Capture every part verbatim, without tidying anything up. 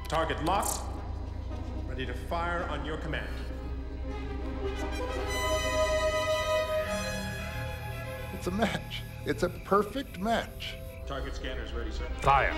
Target locked. Ready to fire on your command. It's a match. It's a perfect match. Target scanners ready, sir. Fire.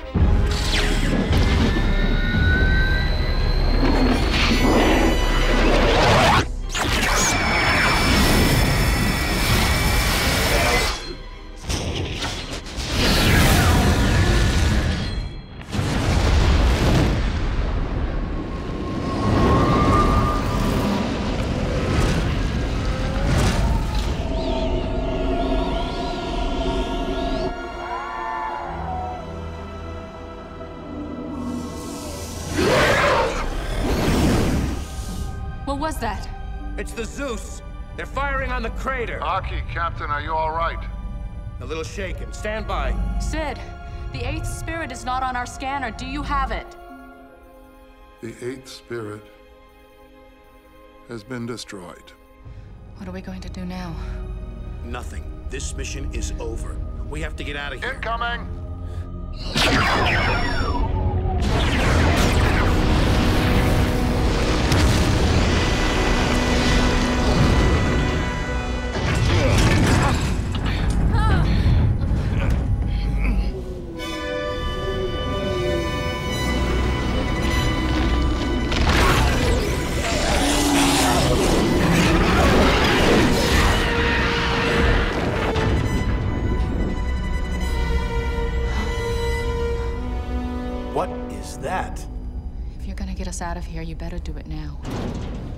What was that? It's the Zeus. They're firing on the crater. Aki, Captain, are you all right? A little shaken. Stand by. Sid, the eighth spirit is not on our scanner. Do you have it? The eighth spirit has been destroyed. What are we going to do now? Nothing. This mission is over. We have to get out of here. Incoming! What is that? If you're gonna get us out of here, you better do it now.